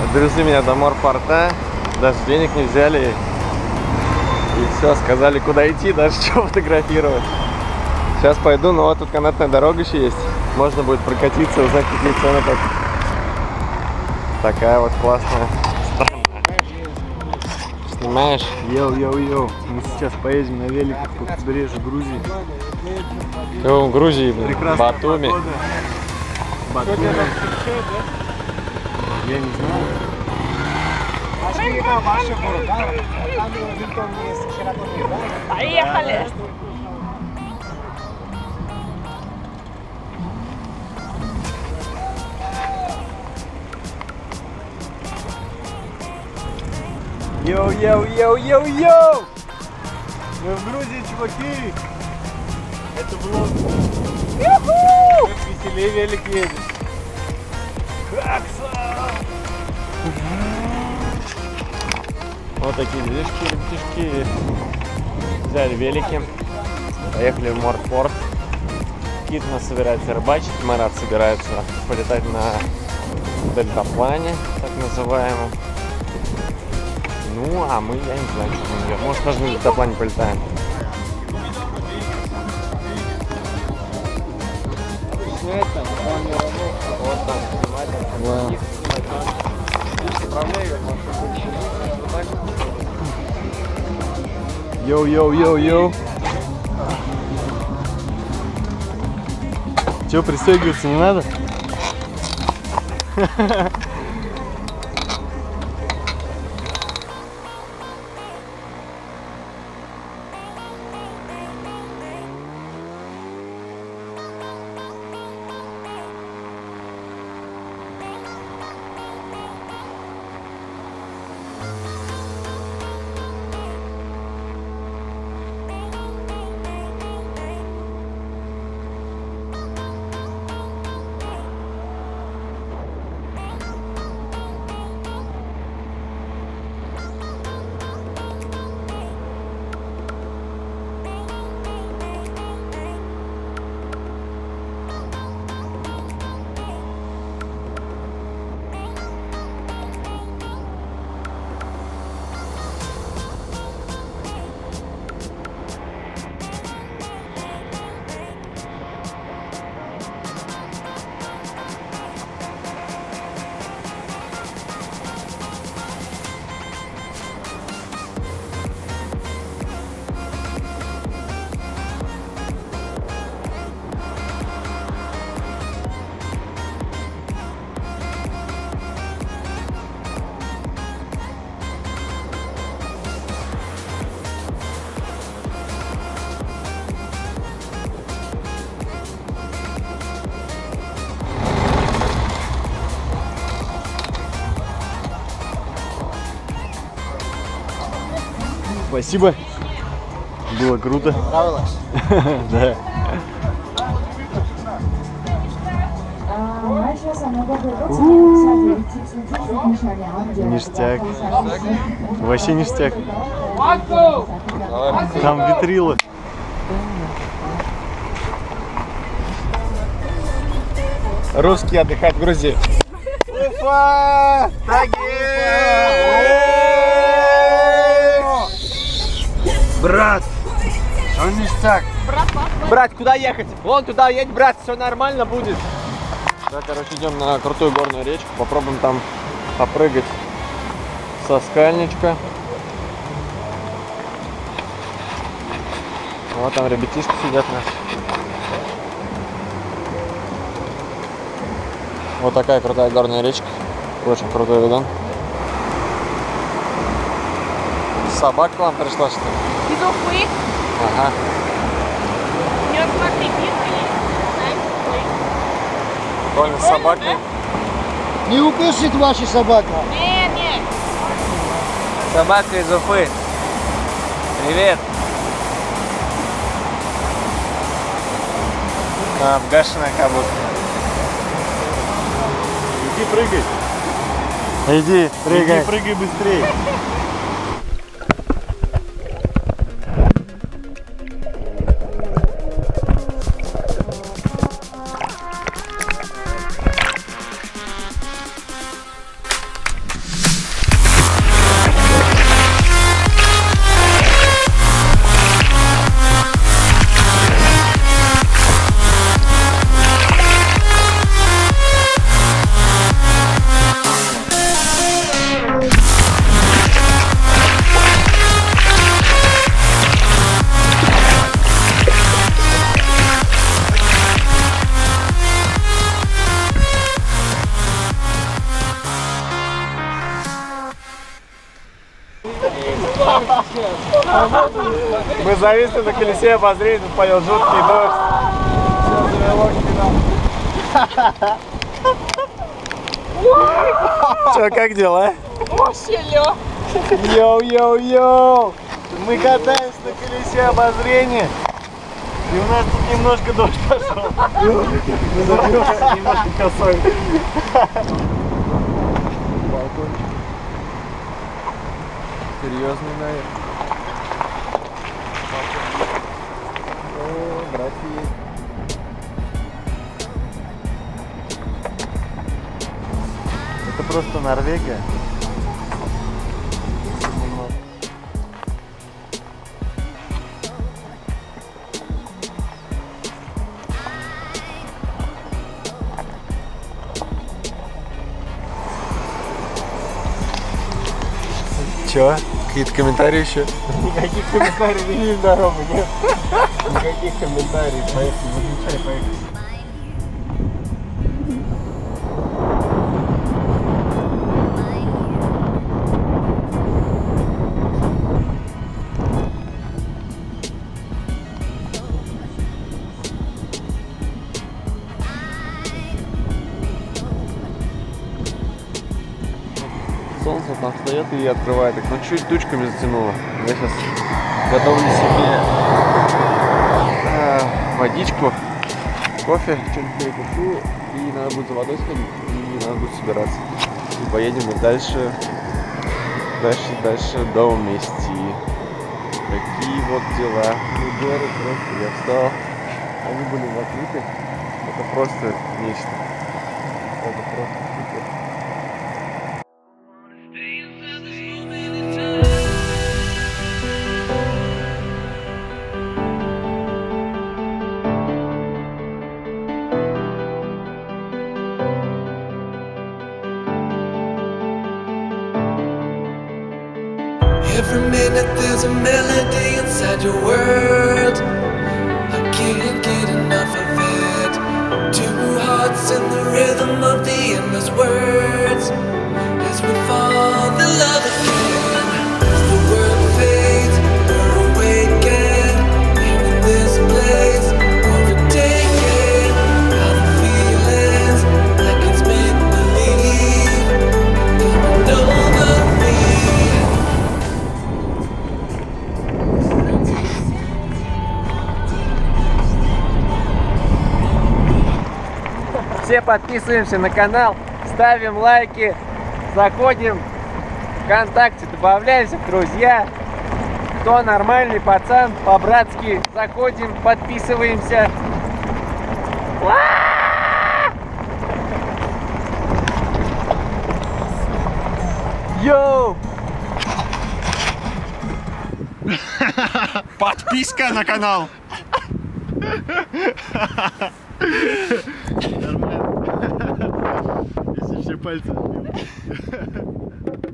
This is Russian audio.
Подвезли меня до морпорта, даже денег не взяли. И все, сказали, куда идти, даже что фотографировать. Сейчас пойду, но вот тут канатная дорога еще есть. Можно будет прокатиться, узнать, какие цены тут. Такая вот классная страна. Снимаешь? Йоу-йоу-йоу. Мы сейчас поедем на великах по побережью Грузии. В Грузии, Батуми. Батуми. Я не знаю. Поехали! Йоу-йоу-йоу-йоу-йоу! Мы в Грузии, чуваки! Это влог. Как веселее велик едет. Вот такие движки, ребятишки. Взяли велики. Поехали в морпорт. Кит у нас собирается рыбачить. Марат собирается полетать на дельтаплане, так называемом. Ну, а мы, я не знаю, что мы делаем. Может, даже на дельтаплане полетаем. Вот там, снимать. Йоу-йоу-йоу-йоу. Че, пристегиваться не надо? Спасибо. Было круто. Понравилось? Да. Ништяк. Вообще ништяк. Там витрила. Русские отдыхают в Грузии. Уфа! Брат! Он ништяк. Брат, куда ехать? Вон туда едь, брат, все нормально будет. Да, короче, идем на крутую горную речку. Попробуем там попрыгать со скальничка. Вот там ребятишки сидят наши. Вот такая крутая горная речка. Очень крутой видон. Собака к вам пришла, что ли? Из Уфы. Ага. У нее, смотри, киска есть. Прикольно, с собакой. Не укусит ваша собака? Нет, нет. Собака из Уфы. Привет. Обгашенная как будто. Иди прыгай. Иди, прыгай. Иди прыгай быстрее. Мы зависли на колесе обозрения, тут пойдет жуткий дождь. Че, как дела? Вообще лёг. Йоу-йоу-йоу! Мы катаемся на колесе обозрения. И у нас тут немножко дождь пошел. Немножко косой. Серьезный наверх. О, братья. Это просто Норвегия. Че? Какие-то комментарии еще? Никаких комментариев, видишь, дорогу нет. Никаких комментариев. Поехали, выключай, поехали. Солнце там встает и открывает их, но чуть тучками затянуло. Я сейчас готовлю себе водичку, кофе, что-нибудь перекушу, и надо будет за водой сходить, и надо будет собираться. И поедем мы дальше до Умести. Такие вот дела. Ну, горы просто, я встал, они были закрыты. Это просто нечто. Это просто супер. Every minute there's a melody inside your world. I can't get enough of it. Two hearts in the rhythm of the endless words. As we fall in love again. As the world fades, we're awakened. Here in this place, overtaken by the feelings like it's make believe. Coming over me. Все подписываемся на канал, ставим лайки, заходим ВКонтакте, добавляемся в друзья. Кто нормальный пацан, по-братски заходим, подписываемся. Йоу! Подписка на канал. Если все пальцы отбил.